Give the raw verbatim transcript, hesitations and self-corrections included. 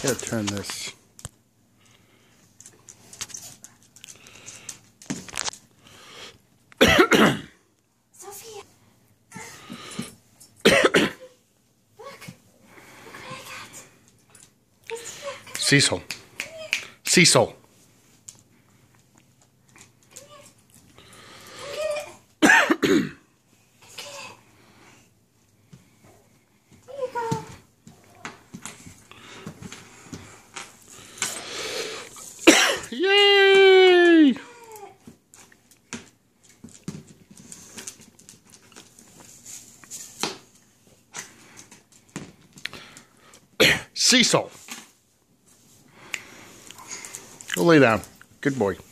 Gotta turn this. Sophia. Look. Look what I got. Cecil. Cecil. Yay! Cecil. Go lay down. Good boy.